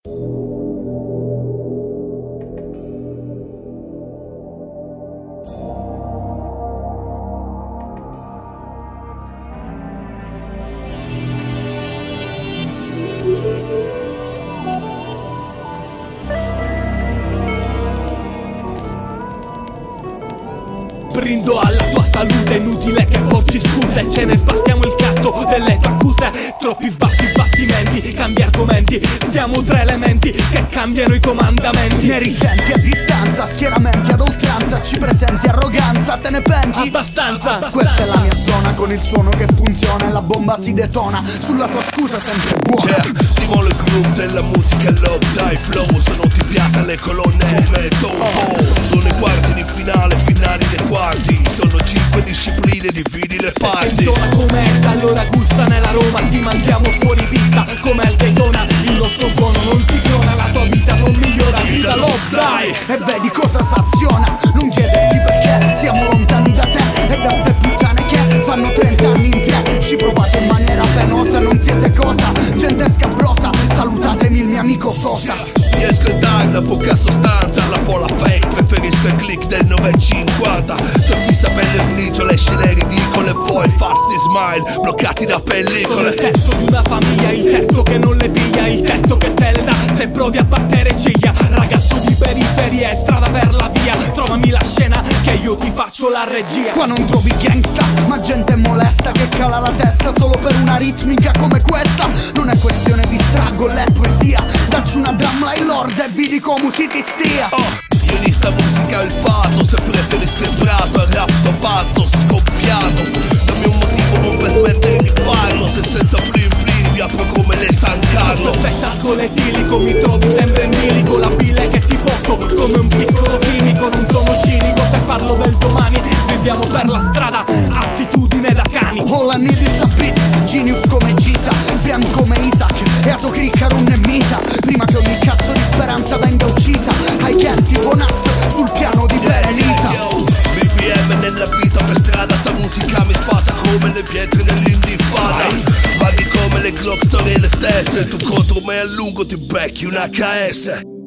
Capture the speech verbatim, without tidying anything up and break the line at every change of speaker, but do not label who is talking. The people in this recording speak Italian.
Brindo alla tua salute, inutile che porti scuse. Ce ne sbattiamo il cazzo delle tue accuse. Troppi sbatti, sbattimenti, cambi argomenti. Siamo tre elementi che cambiano i comandamenti.
Ne risenti a distanza, schieramenti ad oltranza. Ci presenti arroganza, te ne penti?
Abbastanza, abbastanza.
Questa è la mia zona con il suono che funziona e la bomba si detona. Sulla tua scusa sempre buona.
Yeah, stimo il groove della musica, love, dai flow. Se non ti piace le colonne come Toho. Sono i quarti di finale, finali dei quarti. Sono cinque discipline, dividi le parti.
In zona come esta, allora gusta nella Roma. Ti mandiamo fuori pista come il Daytona. Il nostro suono non si clona, la tua vita non migliora. Vita love, dai!
E vedi cosa saziona. Non chiederti perché siamo lontani da te e da ste puttane che fanno trenta anni in tre. Ci provate in maniera penosa, non siete cosa. Gente scabrosa, salutatemi il mio amico Sosa.
Riesco in time da poca sostanza, la folla fake, preferisco il click del nove e cinquanta. Tutti sapere il briciole, scene ridicole, poi farsi smile, bloccati da pellicole.
Sono il terzo di una famiglia, il terzo che non le piglia, il terzo che te le dà se provi a battere ciglia. Ragazzo di periferia, è strada per la via. Trovami la scena che io ti faccio la regia.
Qua non trovi gangsta, ma gente molesta che cala la testa solo per una ritmica come questa. Non è questione di strago, è poesia. Dacci una drumline lord e vedi come si ti stia.
Oh, io di sta musica il fatto, se preferisco il prato, il rap toppato, scoppiato. Dammi un motivo non per smettere di farlo. Se sento blin blin vi apro come le San Carlo.
Spettacolo etilico, mi trovi sempre in bilico. La pille che ti porto come un piccolo chimico. Non sono cinico se parlo del domani. Viviamo per la strada, attitudine da cani.
All I need is a beat, genius come Gisa, Friam come Isaac e Ato Criccarum e Misa. Prima che ogni cazzo di speranza venga uccisa, hai cat tipo Naz sul piano di Berelisa.
Yo, B P M nella vita per strada, sta musica mi spasa come le pietre nell'indifada. Vaghi come le clock storie le stesse, tu contro me a lungo ti becchi un H S.